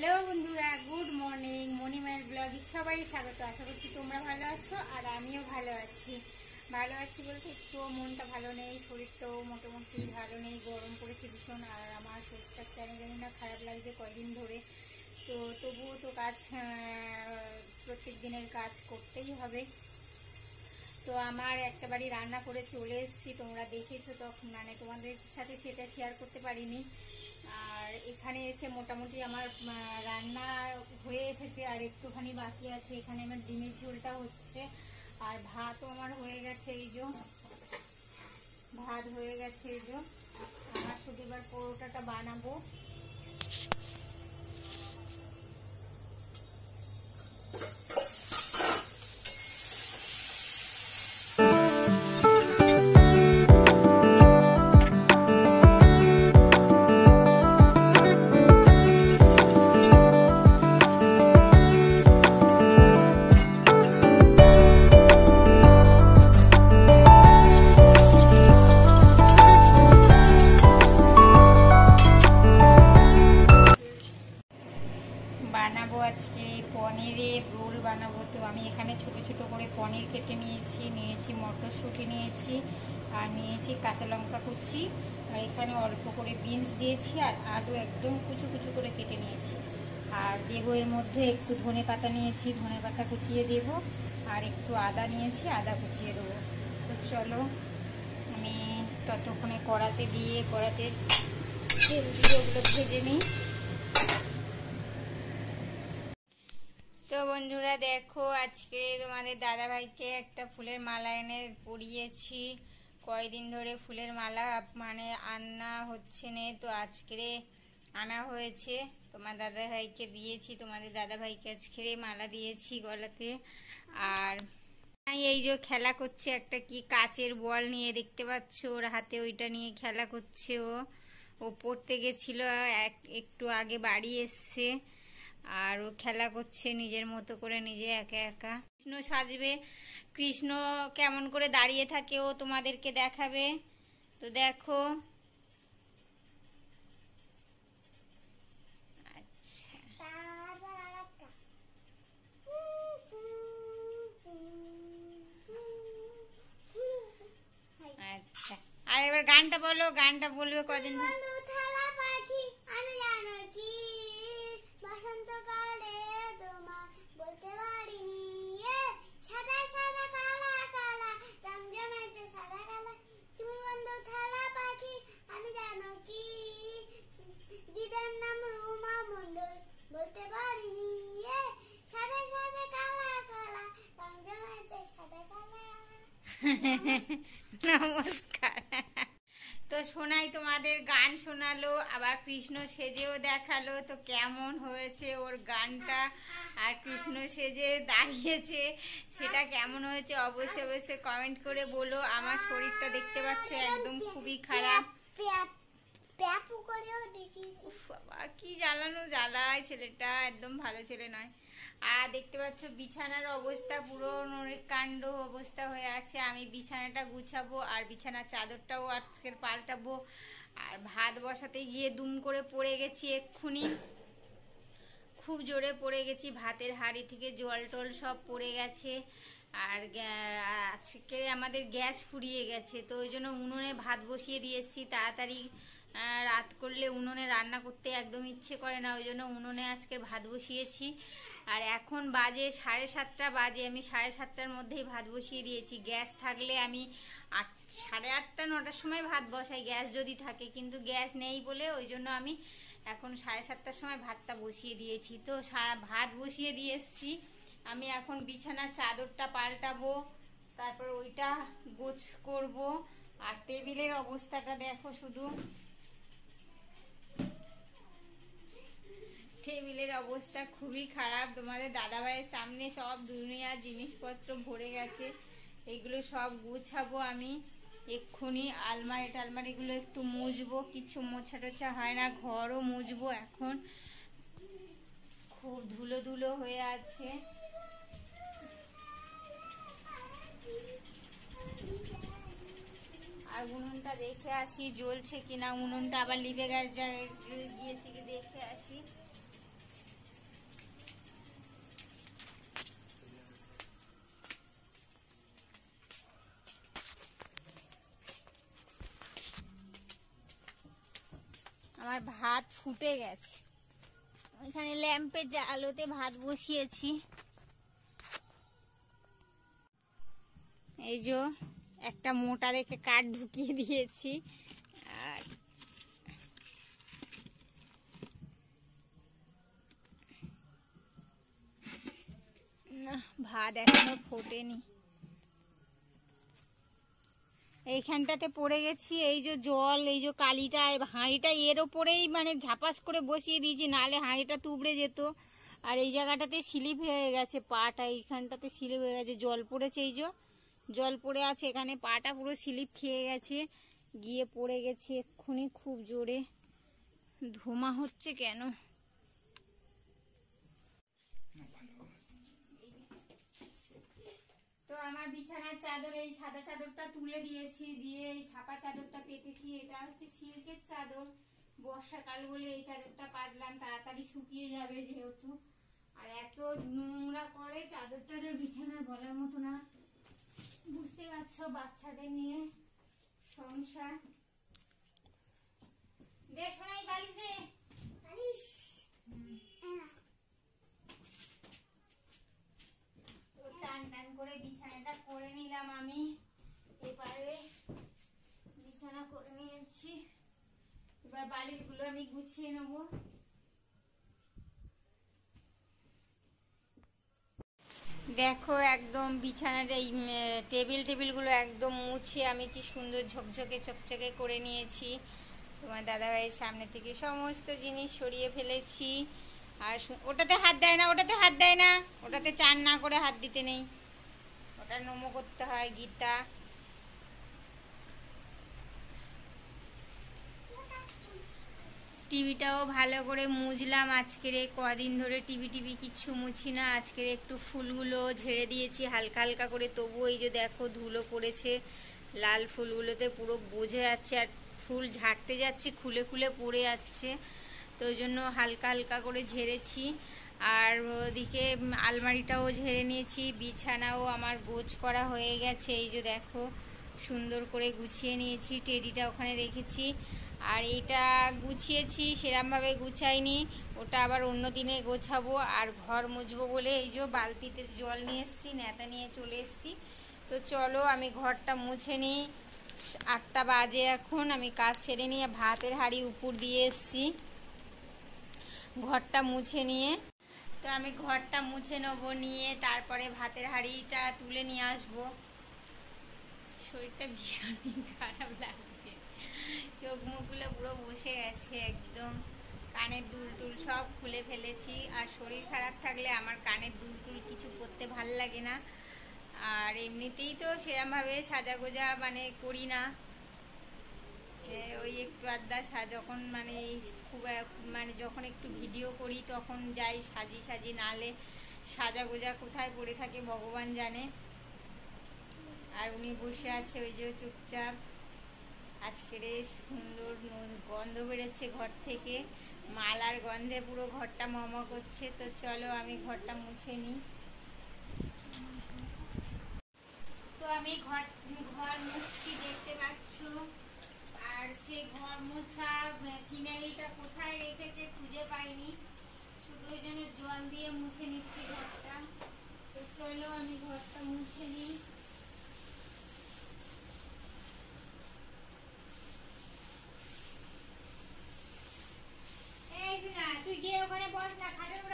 Hello বন্ধুরা, good morning. মণিমায়ের ব্লগে সবাই স্বাগত। আশা করছি তোমরা ভালো আছো আর আমিও ভালো আছি। বলতে একটু মনটা ভালো নেই, শরীরটাও মোটামুটি ভালো নেই, গরম পড়েছে ভীষণ। আর আমার শরীরটা জানি না খারাপ লাগছে কয়দিন ধরে। তো তবুও তো কাজ, প্রত্যেক দিনের কাজ করতেই হবে। তো আমার একটা বাড়ি রান্না করে চলে এসেছি, তোমরা দেখেছো তখন, তোমাদের সাথে সেটা শেয়ার করতে পারিনি। আর এখানে এসে মোটামুটি আমার রান্না হয়ে এসেছে, আর একটুখানি বাকি আছে। এখানে আমার ডিমের ঝোলটা হচ্ছে, আর ভাতও আমার হয়ে গেছে। ভাত হয়ে গেছে। আমার শুধু এবার পরোটাটা বানাবো। বানাবো আজকে পনিরের রোল বানাবো। তো আমি এখানে ছোট ছোট করে পনির কেটে নিয়েছি মটরশুঁটি নিয়েছি, আর নিয়েছি কাঁচা লঙ্কা কুচি, আর এখানে অল্প করে বিনস দিয়েছি, আর আলু একদম কুচু কুচু করে কেটে নিয়েছি। আর দেবো এর মধ্যে একটু ধনে পাতা নিয়েছি, ধনে পাতা কুচিয়ে দেব, আর একটু আদা নিয়েছি, আদা কুচিয়ে দেবো। তো চলো আমি ততক্ষণে কড়াতে তেল দিয়ে ওগুলো ভেজে নিই। তো বন্ধুরা দেখো, আজকে তোমাদের দাদাভাইকে একটা ফুলের মালা এনে পরিয়েছি। কয়দিন ধরে ফুলের মালা আনা হচ্ছে না, তো আজকে আনা হয়েছে। তোমার দাদাভাইকে দিয়েছি, তোমাদের দাদাভাইকে আজকে মালা দিয়েছি গলাতে। আর এই যে খেলা করছে, একটা কি কাচের বল নিয়ে, দেখতে পাচ্ছ ওর হাতে, ওইটা নিয়ে খেলা করছে। ও পড়তে গেছিল, একটু আগে বাড়ি এসছে, আর ও খেলা করছে নিজের মতো করে, নিজে একা একা। কৃষ্ণ সাজবে, কৃষ্ণ কেমন করে দাঁড়িয়ে থাকে ও তোমাদেরকে দেখাবে। তো দেখো, আচ্ছা আর এবার গানটা বলো, গানটা বলবে কদিন ধরে। নমস্কার। তো শোনাই, তোমাদের গান শোনালো, আবার কৃষ্ণ সেজেও দেখালো। তো কেমন হয়েছে ওর গানটা, আর কৃষ্ণ সেজে দাঁড়িয়েছে সেটা কেমন হয়েছে অবশ্যই কমেন্ট করে বলো। আমার শরীরটা দেখতে পাচ্ছ একদম খুবই খারাপ। বাবা কি জ্বালায় ছেলেটা, একদম ভালো ছেলে নয়। আর দেখতে পাচ্ছ বিছানার অবস্থা পুরো কাণ্ড অবস্থা হয়ে আছে। আমি বিছানাটা গুছাবো, আর বিছানার চাদরটাও আজকের পাল্টাবো। আর ভাত বসাতে গিয়ে দুম করে পড়ে গেছি, এক্ষুনি খুব জোরে পড়ে গেছি। ভাতের হাঁড়ি থেকে জল টল সব পড়ে গেছে। আর আজকে আমাদের গ্যাস ফুরিয়ে গেছে, তো ওই জন্য উনুনে ভাত বসিয়ে দিয়ে এসেছি তাড়াতাড়ি। রাত করলে উনুনে রান্না করতে একদম ইচ্ছে করে না, ওই জন্য উনুনে আজকে ভাত বসিয়েছি। আর এখন বাজে 7:30 বাজে, আমি 7:30টার মধ্যেই ভাত বসিয়ে দিয়েছি। গ্যাস থাকলে আমি 8:30 9টার সময় ভাত বসাই, গ্যাস যদি থাকে, কিন্তু গ্যাস নেই বলে ওই জন্য আমি এখন 7:30টার সময় ভাতটা বসিয়ে দিয়েছি। তো ভাত বসিয়ে দিয়ে এসছি, আমি এখন বিছানার চাদরটা পাল্টাবো, তারপর ওইটা গোছ করব। আর টেবিলের অবস্থাটা দেখো, শুধু টেবিলের অবস্থা খুবই খারাপ। তোমাদের দাদাভাইয়ের সামনে সব দুনিয়ার জিনিসপত্র ভরে গেছে, এগুলো সব গুছাবো আমি এক্ষুনি। আলমারিগুলো একটু মুছবো, কিছু মোছা টোছা হয় না, ঘরও মুছবো। এখন খুব ধুলো হয়ে আছে। আর উনুনটা দেখে আসি জ্বলছে কিনা, উনুনটা আবার লিভে গিয়েছে কি দেখে আসি। আমার ভাত ফুটে গেছে, এখানে ল্যাম্পের আলোতে ভাত বসিয়েছি। এই যে একটা মোটা রেখে কাঠ ঢুকিয়ে দিয়েছি। আর না, ভাত এখনো ফোটেনি। এইখানটাতে পড়ে গেছি, এই যে জল, এই যে কালিটা, হাঁড়িটা এর ওপরেই মানে ঝাপাস করে বসিয়ে দিয়েছি, নাহলে হাঁড়িটা তুবড়ে যেত। আর এই জায়গাটাতে স্লিপ হয়ে গেছে পাটা, এইখানটাতে স্লিপ হয়ে গেছে, জল পড়েছে, এই যে জল পড়ে আছে এখানে, পাটা পুরো স্লিপ খেয়ে গেছে, গিয়ে পড়ে গেছে এক্ষুনি খুব জোরে। ধোঁয়া হচ্ছে কেন? তো আমার বিছানার চাদর, এই সাদা চাদরটা তুলে দিয়েছি, দিয়ে এই ছাপা চাদরটা পেতেছি। এটা হচ্ছে সিল্কের চাদর, বর্ষাকাল বলে এই চাদরটা পাতলাম, তাড়াতাড়ি শুকিয়ে যাবে যেহেতু। আর এত নোংরা করে চাদরটাদের বিছানার বলার মতো না, বুঝতে পারছো, বাচ্চাদের নিয়ে সংসার। দে শোনাই বালিশ দে, বালিশ। তো টান টান করে বিছানাটা করে নিলাম আমি, এবারে বিছানা করে নিয়েছি, এবার বালিশগুলো আমি গুছিয়ে নেবো। দেখো একদম বিছানার এই টেবিলগুলো একদম মুছে আমি কি সুন্দর ঝকঝকে চকচকে করে নিয়েছি। তোমার দাদাভাইয়ের সামনে থেকে সমস্ত জিনিস সরিয়ে ফেলেছি। আর ওটাতে হাত দেয় না, ওটাতে হাত দেয় না, ওটাতে চান না করে হাত দিতে নেই, ওটা নমো করতে হয় গীতা। টিভিটাও ভালো করে মুছলাম আজকের, কদিন ধরে টিভি কিচ্ছু মুছি না। আজকের একটু ফুলগুলো ঝেড়ে দিয়েছি হালকা হালকা করে, তবুও এই যে দেখো ধুলো পড়েছে, লাল ফুলগুলোতে পুরো বোঝা যাচ্ছে, আর ফুল ঝাড়তে যাচ্ছি খুলে খুলে পড়ে যাচ্ছে, তো ওই জন্য হালকা হালকা করে ঝেড়েছি। আর ওদিকে আলমারিটাও ঝেড়ে নিয়েছি, বিছানাও আমার গোছ করা হয়ে গেছে, এই যে দেখো সুন্দর করে গুছিয়ে নিয়েছি, টেডিটা ওখানে রেখেছি। আর এইটা গুছিয়েছি, সেরমভাবে গুছাইনি, ওটা আবার অন্য দিনে গোছাবো। আর ঘর মুছবো বলে এই যে বালতিতে জল নিয়ে এসেছি, নেতা নিয়ে চলে এসেছি। তো চলো আমি ঘরটা মুছে নিই, 8টা বাজে এখন, আমি কাজ সেরে নিয়ে ভাতের হাঁড়ি উপর দিয়ে এসেছি ঘরটা মুছে নিয়ে। তো আমি ঘরটা মুছে নেবো, নিয়ে তারপরে ভাতের হাঁড়িটা তুলে নিয়ে আসবো। শরীরটা ভীষণই খারাপ লাগছে, চোখ মুখগুলো পুরো বসে গেছে একদম, কানের দুল টুল সব খুলে ফেলেছি। আর শরীর খারাপ থাকলে আমার কানের দুল টুল কিছু করতে ভাল লাগে না। আর এমনিতেই তো সেরমভাবে সাজাগোজা মানে করি না, ওই একটু আধটা যখন মানে খুব মানে যখন একটু ভিডিও করি তখন যাই সাজি, নালে সাজাগোজা কোথায় পড়ে থাকে ভগবান জানে। আর উনি বসে আছে ওই যে চুপচাপ। আজকের সুন্দর গন্ধ বেরোচ্ছে ঘর থেকে, মালার গন্ধে পুরো ঘরটা মম করছে। তো চলো আমি ঘরটা মুছে নিই। তো আমি ঘর মুছছি, দেখতে পাচ্ছ। আর সে ঘর মোছা ফিনাইলটা কোথায় রেখেছে খুঁজে পাইনি, শুধু ওই জন্য জল দিয়ে মুছে নিচ্ছি ঘরটা। তো চলো আমি ঘরটা মুছে নিই। তুই গিয়ে ওখানে বস না, খাটের